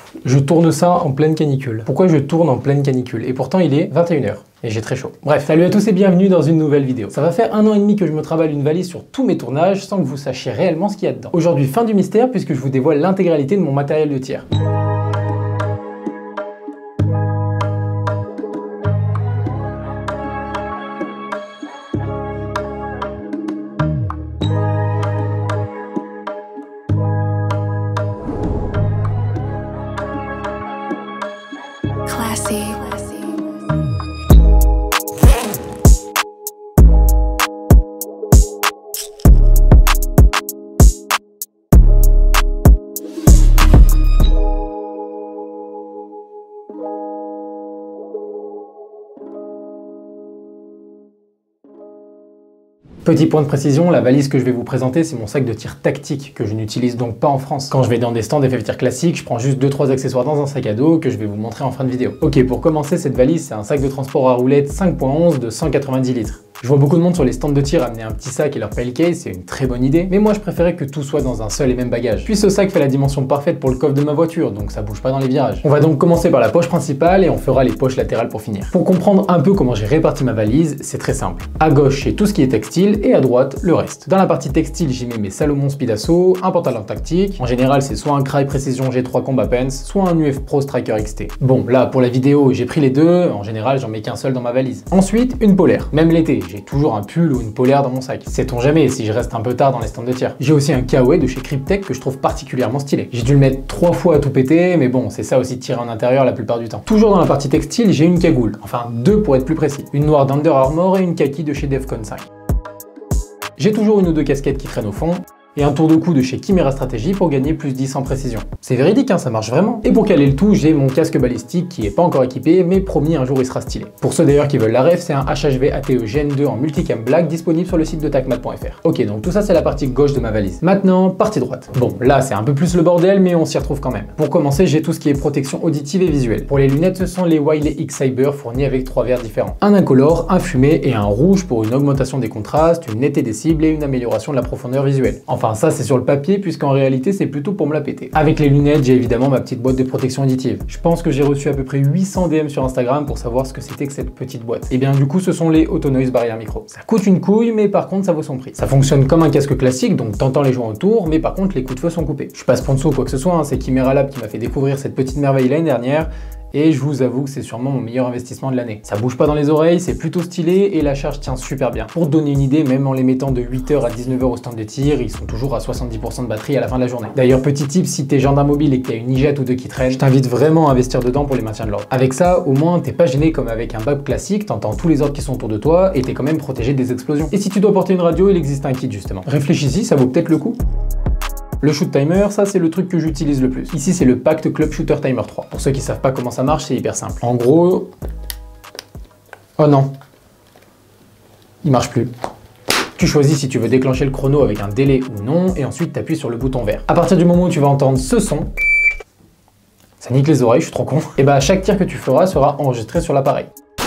Je tourne ça en pleine canicule. Pourquoi je tourne en pleine canicule? Et pourtant il est 21 h. Et j'ai très chaud. Bref, salut à tous et bienvenue dans une nouvelle vidéo. Ça va faire 1 an et demi que je me travaille une valise sur tous mes tournages sans que vous sachiez réellement ce qu'il y a dedans. Aujourd'hui, fin du mystère puisque je vous dévoile l'intégralité de mon matériel de tir. Petit point de précision, la valise que je vais vous présenter, c'est mon sac de tir tactique que je n'utilise donc pas en France. Quand je vais dans des stands FF tir classique, je prends juste 2-3 accessoires dans un sac à dos que je vais vous montrer en fin de vidéo. Ok, pour commencer, cette valise, c'est un sac de transport à roulettes 5.11 de 190 litres. Je vois beaucoup de monde sur les stands de tir amener un petit sac et leur pile case, c'est une très bonne idée, mais moi je préférais que tout soit dans un seul et même bagage. Puis ce sac fait la dimension parfaite pour le coffre de ma voiture, donc ça bouge pas dans les virages. On va donc commencer par la poche principale et on fera les poches latérales pour finir. Pour comprendre un peu comment j'ai réparti ma valise, c'est très simple. À gauche, j'ai tout ce qui est textile et à droite, le reste. Dans la partie textile, j'y mets mes Salomon Speed Assault, un pantalon tactique. En général, c'est soit un Crye Precision G3 Combat Pants, soit un UF Pro Striker XT. Bon, là, pour la vidéo, j'ai pris les deux. En général, j'en mets qu'un seul dans ma valise. Ensuite, une polaire. Même l'été, j'ai toujours un pull ou une polaire dans mon sac. Sait-on jamais si je reste un peu tard dans les stands de tir. J'ai aussi un KOE de chez Cryptek que je trouve particulièrement stylé. J'ai dû le mettre 3 fois à tout péter, mais bon, c'est ça aussi de tirer en intérieur la plupart du temps. Toujours dans la partie textile, j'ai une cagoule. Enfin, 2 pour être plus précis. Une noire d'Under Armour et une kaki de chez Defcon 5. J'ai toujours une ou deux casquettes qui traînent au fond, et un tour de cou de chez Chimera Strategy pour gagner plus 10 en précision. C'est véridique, hein, ça marche vraiment. Et pour caler le tout, j'ai mon casque balistique qui est pas encore équipé, mais promis un jour il sera stylé. Pour ceux d'ailleurs qui veulent la ref, c'est un HHV ATE Gen 2 en multicam black disponible sur le site de tacmat.fr. Ok, donc tout ça c'est la partie gauche de ma valise. Maintenant, partie droite. Bon, là c'est un peu plus le bordel, mais on s'y retrouve quand même. Pour commencer, j'ai tout ce qui est protection auditive et visuelle. Pour les lunettes, ce sont les Wiley X Cyber fournis avec 3 verres différents. Un incolore, un fumé et un rouge pour une augmentation des contrastes, une netteté des cibles et une amélioration de la profondeur visuelle. Enfin, ça c'est sur le papier, puisqu'en réalité c'est plutôt pour me la péter. Avec les lunettes, j'ai évidemment ma petite boîte de protection auditive. Je pense que j'ai reçu à peu près 800 DM sur Instagram pour savoir ce que c'était que cette petite boîte. Et bien du coup ce sont les Autonoise Barrier Micro. Ça coûte une couille, mais par contre ça vaut son prix. Ça fonctionne comme un casque classique, donc t'entends les joints autour, mais par contre les coups de feu sont coupés. Je suis pas sponsor ou quoi que ce soit, hein, c'est Chimera Lab qui m'a fait découvrir cette petite merveille l'année dernière. Et je vous avoue que c'est sûrement mon meilleur investissement de l'année. Ça bouge pas dans les oreilles, c'est plutôt stylé et la charge tient super bien. Pour te donner une idée, même en les mettant de 8 h à 19 h au stand de tir, ils sont toujours à 70% de batterie à la fin de la journée. D'ailleurs, petit tip, si t'es gendarme mobile et que t'as une IJET ou deux qui traînent, je t'invite vraiment à investir dedans pour les maintiens de l'ordre. Avec ça, au moins, t'es pas gêné comme avec un BAP classique, t'entends tous les ordres qui sont autour de toi et t'es quand même protégé des explosions. Et si tu dois porter une radio, il existe un kit justement. Réfléchis-y, ça vaut peut-être le coup. Le shoot timer, ça c'est le truc que j'utilise le plus. Ici c'est le Pact Club Shooter Timer 3. Pour ceux qui savent pas comment ça marche, c'est hyper simple. En gros... Oh non. Il marche plus. Tu choisis si tu veux déclencher le chrono avec un délai ou non, et ensuite tu appuies sur le bouton vert. À partir du moment où tu vas entendre ce son, ça nique les oreilles, je suis trop con, et bah chaque tir que tu feras sera enregistré sur l'appareil.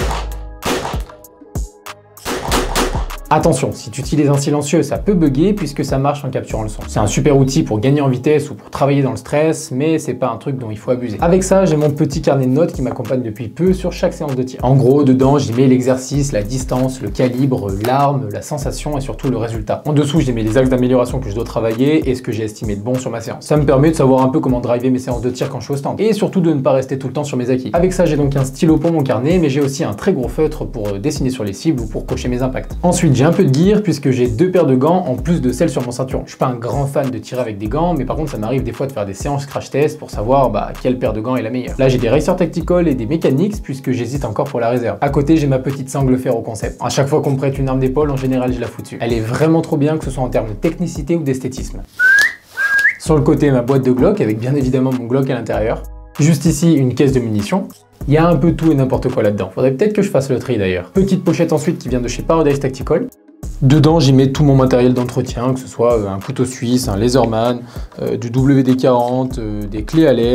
Attention, si tu utilises un silencieux, ça peut bugger puisque ça marche en capturant le son. C'est un super outil pour gagner en vitesse ou pour travailler dans le stress, mais c'est pas un truc dont il faut abuser. Avec ça, j'ai mon petit carnet de notes qui m'accompagne depuis peu sur chaque séance de tir. En gros, dedans, j'y mets l'exercice, la distance, le calibre, l'arme, la sensation et surtout le résultat. En dessous, j'y mets les axes d'amélioration que je dois travailler et ce que j'ai estimé de bon sur ma séance. Ça me permet de savoir un peu comment driver mes séances de tir quand je suis au stand. Et surtout de ne pas rester tout le temps sur mes acquis. Avec ça, j'ai donc un stylo pour mon carnet, mais j'ai aussi un très gros feutre pour dessiner sur les cibles ou pour cocher mes impacts. Ensuite, j'ai un peu de gear puisque j'ai 2 paires de gants en plus de celles sur mon ceinturon. Je suis pas un grand fan de tirer avec des gants, mais par contre ça m'arrive des fois de faire des séances crash test pour savoir quelle paire de gants est la meilleure. Là j'ai des Racer Tactical et des Mechanics puisque j'hésite encore pour la réserve. À côté j'ai ma petite sangle Ferro Concept. À chaque fois qu'on me prête une arme d'épaule, en général je la fous dessus. Elle est vraiment trop bien, que ce soit en termes de technicité ou d'esthétisme. Sur le côté ma boîte de Glock avec bien évidemment mon Glock à l'intérieur. Juste ici une caisse de munitions. Il y a un peu tout et n'importe quoi là-dedans. Faudrait peut-être que je fasse le tri d'ailleurs. Petite pochette ensuite qui vient de chez Paradise Tactical. Dedans, j'y mets tout mon matériel d'entretien, que ce soit un couteau suisse, un Laserman, du WD-40, des clés Allen,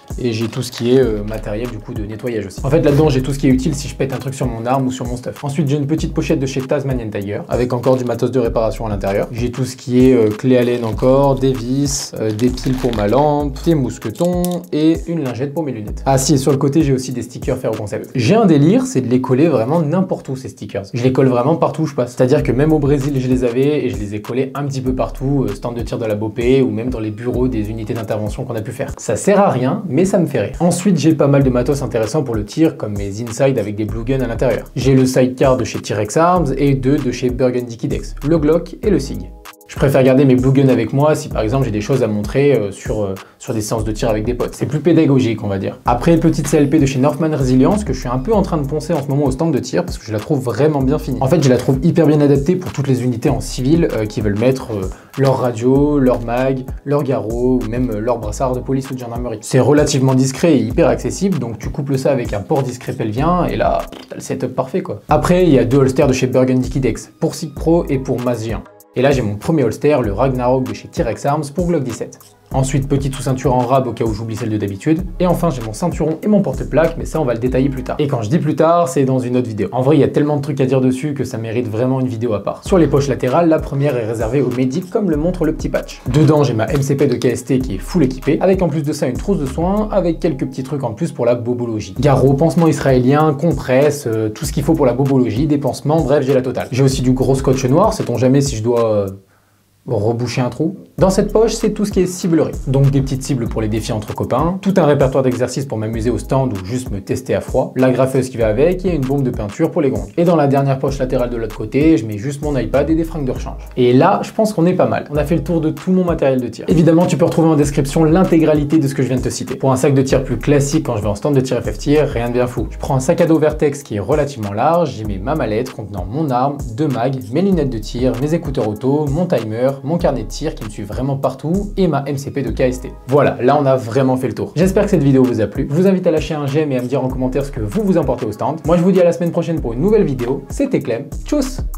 Et j'ai tout ce qui est matériel du coup de nettoyage aussi. En fait là-dedans j'ai tout ce qui est utile si je pète un truc sur mon arme ou sur mon stuff. Ensuite j'ai une petite pochette de chez Tasmanian Tiger avec encore du matos de réparation à l'intérieur. J'ai tout ce qui est clé à laine encore, des vis, des piles pour ma lampe, des mousquetons et une lingette pour mes lunettes. Ah si, et sur le côté j'ai aussi des stickers Ferro Concept. J'ai un délire, c'est de les coller vraiment n'importe où ces stickers. Je les colle vraiment partout où je passe. C'est-à-dire que même au Brésil je les avais et je les ai collés un petit peu partout, stand de tir de la BOP ou même dans les bureaux des unités d'intervention qu'on a pu faire. Ça sert à rien, mais ça me fait rire. Ensuite, j'ai pas mal de matos intéressants pour le tir, comme mes inside avec des blue guns à l'intérieur. J'ai le sidecar de chez T-Rex Arms et deux de chez Burgundy Kidex, le Glock et le SIG. Je préfère garder mes blue guns avec moi si par exemple j'ai des choses à montrer sur des séances de tir avec des potes. C'est plus pédagogique on va dire. Après, petite CLP de chez Northman Resilience que je suis un peu en train de poncer en ce moment au stand de tir parce que je la trouve vraiment bien finie. En fait, je la trouve hyper bien adaptée pour toutes les unités en civil qui veulent mettre leur radio, leur mag, leur garrot ou même leur brassard de police ou de gendarmerie. C'est relativement discret et hyper accessible, donc tu couples ça avec un port discret pelvien et là, t'as le setup parfait quoi. Après, il y a deux holsters de chez Burgundy Kidex, pour SIG Pro et pour Mas G1. Et là j'ai mon premier holster, le Ragnarok de chez T-Rex Arms pour Glock 17. Ensuite, petite sous-ceinture en rab au cas où j'oublie celle de d'habitude. Et enfin, j'ai mon ceinturon et mon porte-plaque, mais ça, on va le détailler plus tard. Et quand je dis plus tard, c'est dans une autre vidéo. En vrai, il y a tellement de trucs à dire dessus que ça mérite vraiment une vidéo à part. Sur les poches latérales, la première est réservée aux médics, comme le montre le petit patch. Dedans, j'ai ma MCP de KST qui est full équipée, avec en plus de ça une trousse de soins, avec quelques petits trucs en plus pour la bobologie. Garrot, pansement israélien, compresse, tout ce qu'il faut pour la bobologie, des pansements, bref, j'ai la totale. J'ai aussi du gros scotch noir, sait-on jamais si je dois... reboucher un trou. Dans cette poche, c'est tout ce qui est ciblerie. Donc des petites cibles pour les défis entre copains, tout un répertoire d'exercices pour m'amuser au stand ou juste me tester à froid, la graffeuse qui va avec et une bombe de peinture pour les gongs. Et dans la dernière poche latérale de l'autre côté, je mets juste mon iPad et des fringues de rechange. Et là, je pense qu'on est pas mal. On a fait le tour de tout mon matériel de tir. Évidemment, tu peux retrouver en description l'intégralité de ce que je viens de te citer. Pour un sac de tir plus classique quand je vais en stand de tir FF tir, rien de bien fou. Je prends un sac à dos Vertex qui est relativement large, j'y mets ma mallette contenant mon arme, deux mags, mes lunettes de tir, mes écouteurs auto, mon timer, mon carnet de tir qui me suit vraiment partout et ma MCP de KST. Voilà, là on a vraiment fait le tour. J'espère que cette vidéo vous a plu. Je vous invite à lâcher un j'aime et à me dire en commentaire ce que vous en portez au stand. Moi je vous dis à la semaine prochaine pour une nouvelle vidéo. C'était Clem. Tchuss!